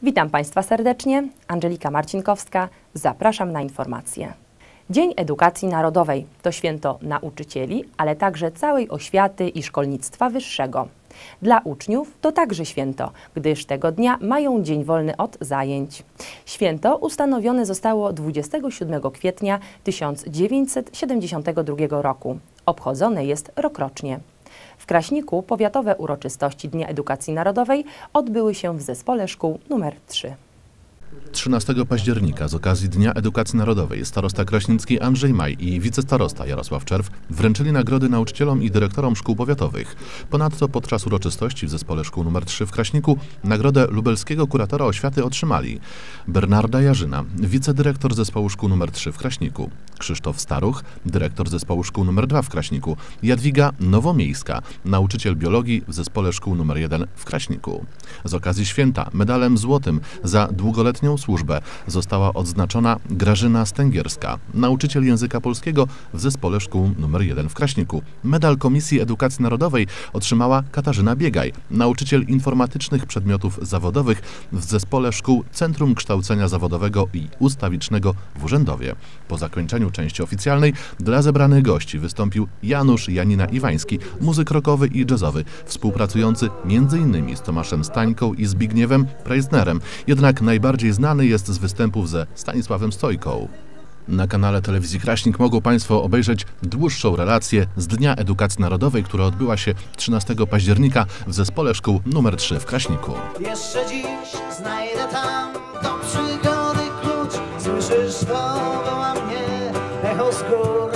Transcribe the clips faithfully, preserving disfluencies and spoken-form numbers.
Witam Państwa serdecznie, Angelika Marcinkowska, zapraszam na informacje. Dzień Edukacji Narodowej to święto nauczycieli, ale także całej oświaty i szkolnictwa wyższego. Dla uczniów to także święto, gdyż tego dnia mają dzień wolny od zajęć. Święto ustanowione zostało dwudziestego siódmego kwietnia tysiąc dziewięćset siedemdziesiątego drugiego roku. Obchodzone jest rokrocznie. W Kraśniku powiatowe uroczystości Dnia Edukacji Narodowej odbyły się w Zespole Szkół numer trzy. trzynastego października z okazji Dnia Edukacji Narodowej starosta kraśnicki Andrzej Maj i wicestarosta Jarosław Czerw wręczyli nagrody nauczycielom i dyrektorom szkół powiatowych. Ponadto podczas uroczystości w Zespole Szkół numer trzy w Kraśniku nagrodę lubelskiego kuratora oświaty otrzymali Bernarda Jarzyna, wicedyrektor Zespołu Szkół numer trzy w Kraśniku, Krzysztof Staruch, dyrektor Zespołu Szkół numer dwa w Kraśniku, Jadwiga Nowomiejska, nauczyciel biologii w Zespole Szkół numer jeden w Kraśniku. Z okazji święta medalem złotym za długoletnią służbę została odznaczona Grażyna Stęgierska, nauczyciel języka polskiego w Zespole Szkół numer jeden w Kraśniku. Medal Komisji Edukacji Narodowej otrzymała Katarzyna Biegaj, nauczyciel informatycznych przedmiotów zawodowych w Zespole Szkół Centrum Kształcenia Zawodowego i Ustawicznego w Urzędowie. Po zakończeniu części oficjalnej dla zebranych gości wystąpił Janusz Janina Iwański, muzyk rockowy i jazzowy, współpracujący między innymi z Tomaszem Stańką i Zbigniewem Preisnerem, jednak najbardziej znany jest z występów ze Stanisławem Stojką. Na kanale Telewizji Kraśnik mogą Państwo obejrzeć dłuższą relację z Dnia Edukacji Narodowej, która odbyła się trzynastego października w Zespole Szkół numer trzy w Kraśniku. Jeszcze dziś znajdę tam do przygody klucz. Słyszysz to, woła mnie echo z gór.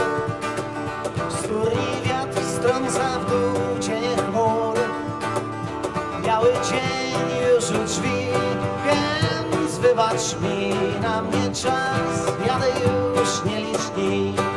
Sturni wiatr strąca w dół cienie chmur. Biały dzień już u drzwi, więc wybacz mi, na mnie czas, jadę już, nie licz dni.